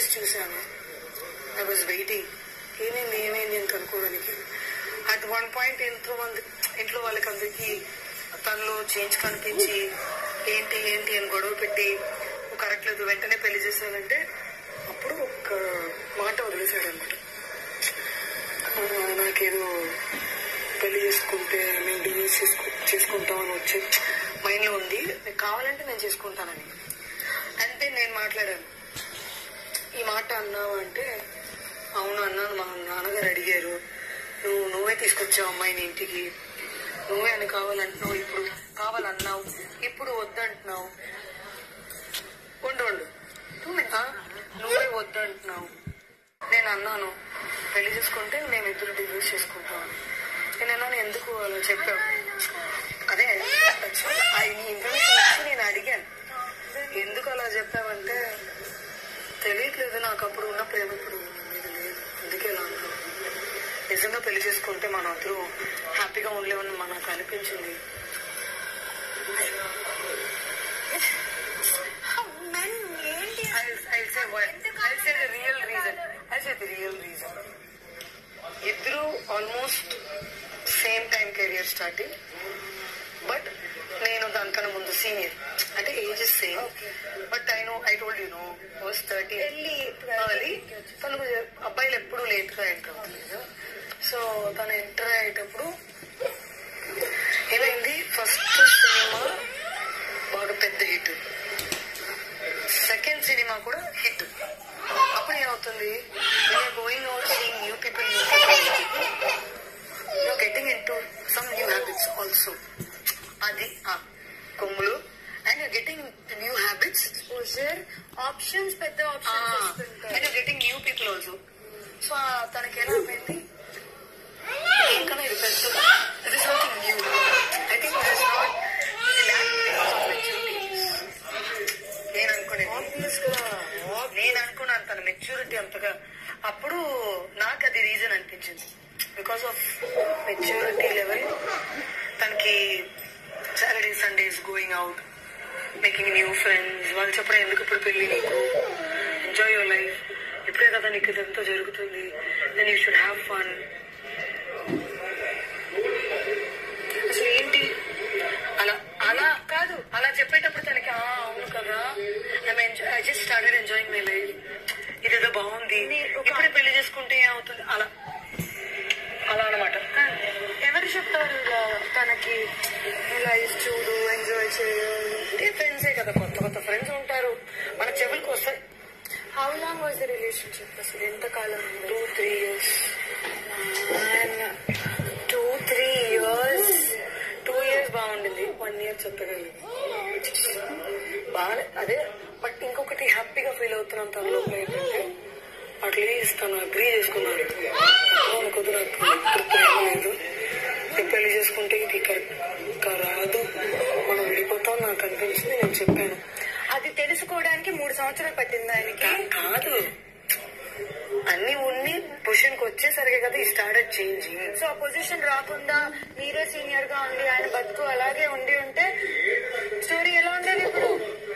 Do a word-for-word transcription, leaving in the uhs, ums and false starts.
చూశాను. I was waiting ఏమైంది ఏమైంది అని కనుక్కోవడానికి. అట్ వన్ పాయింట్ ఎంతో మంది ఇంట్లో వాళ్ళకి అందరికి తనలో చేంజ్ కనిపించి ఏంటి ఏంటి అని గొడవ పెట్టి కరెక్ట్ లేదు వెంటనే పెళ్లి చేశానంటే అప్పుడు ఒక మాట వదిలేశాడు అనమాట. నాకేదో పెళ్లి చేసుకుంటే మేము డివోర్స్ చేసుకు చేసుకుంటామని వచ్చే మైండ్ లో ఉంది, నీకు కావాలంటే నేను చేసుకుంటానని. అంటే నేను మాట్లాడాను, ఈ మాట అన్నావు అంటే అవును అన్నాను, మా నాన్నగారు అడిగారు, నువ్వు నువ్వే తీసుకొచ్చావు అమ్మాయిని ఇంటికి, నువ్వే అని కావాలంటున్నావు, ఇప్పుడు కావాలన్నావు, ఇప్పుడు వద్దంటున్నావు, ఉండు ఉండు నువ్వే వద్దంటున్నావు. నేను అన్నాను పెళ్లి చేసుకుంటే మేము ఇద్దరు డివోర్స్ చేసుకుంటాను. నేను అన్నాను ఎందుకు అలా చెప్పావు, అదే నీ ఇన్ఫర్మేషన్ వచ్చి నేను అడిగాను ఎందుకు అలా చెప్పావంటే తెలియట్లేదు నాకు అప్పుడు ఉన్న ప్రేమ ఇప్పుడు మీద లేదు, అందుకే ఇలా అంటావు. నిజంగా పెళ్లి చేసుకుంటే మన అందరూ హ్యాపీగా ఉండలేమని మనకు అనిపించింది. ఇద్దరు almost same time career starting, but నేను దానికన్నా ముందు సీనియర్, అంటే age same, but I know I told you know was thirty early. తను అబ్బాయిలు ఎప్పుడు లేట్ గా ఎంటర్ అవుతుంది. సో తను ఎంటర్ అయ్యేటప్పుడు ఏమైంది, ఫస్ట్ సినిమా బాగా పెద్ద హిట్, సెకండ్ సినిమా కూడా హిట్. అప్పుడు ఏమవుతుంది, going out seeing new people new people you getting in to some new habits also. అది కొమ్ములు and you getting new habits options పెద్ద options and you getting new people also. So తనకి ఎలా అయిపోయింది, ఇంకన్నా ఇది పెద్ద it is something new. I think it is not ఇది ల్యాక్ బికాస్ ఆఫ్ మెచ్యూరిటీ. నేను అనుకునేది నేను అనుకున్నాను తన మెచ్యూరిటీ అంతగా, అప్పుడు నాకు అది రీజన్ అనిపించింది. బికాస్ ఆఫ్ మెచ్యూరిటీ లెవెల్, తనకి Saturday Sundays going out, making new friends, వాళ్ళు చెప్పడం ఎందుకు ఇప్పుడు పెళ్లి నీకు, ఎంజాయ్ యువర్ లైఫ్, ఇప్పుడే కదా నీకు ఇదంతా జరుగుతుంది, then you should have fun. అసలు ఏంటి అలా అలా కాదు, అలా చెప్పేటప్పుడు తనకి అవును కదా I just started enjoying my life, ఇదేదో బాగుంది, ఇప్పుడే పెళ్లి చేసుకుంటే ఏమవుతుంది, అలా అలా అనమాట. ఎవరు చెప్తారు తనకి లైఫ్ చూడు ఎంజాయ్ చేయాలి, ఫ్రెండ్సే కదా, కొత్త కొత్త ఫ్రెండ్స్ ఉంటారు మన చెవులకు వస్తాయి. How long was the relationship, అసలు ఎంతకాలం? Two three years two three years two years బాగుండింది, వన్ ఇయర్ చెప్పగలిగింది బాగా. అదే బట్ ఇంకొకటి హ్యాపీగా ఫీల్ అవుతున్నాం తన లోపల ఏంటంటే అట్లీస్ట్ తను అగ్రీ చేసుకున్నాడు, అనుకోదు నాకు ప్రేమ లేదు, నేను పెళ్లి చేసుకుంటే ఇది కరెక్ట్ రాదు, మనం విడిపోతాం నాకు అనిపించింది. నేను చెప్పాను, అది తెలుసుకోవడానికి మూడు సంవత్సరాలు పట్టింది ఆయనకి. కాదు అన్ని ఉన్ని పొజిషన్ కి వచ్చేసరికి కదా ఈ స్టార్టెడ్ చేంజింగ్. సో ఆ పొజిషన్ రాకుండా మీరే సీనియర్ గా ఉండి ఆయన బతుకు అలాగే ఉండి ఉంటే స్టోరీ ఎలా ఉండేది ఇప్పుడు?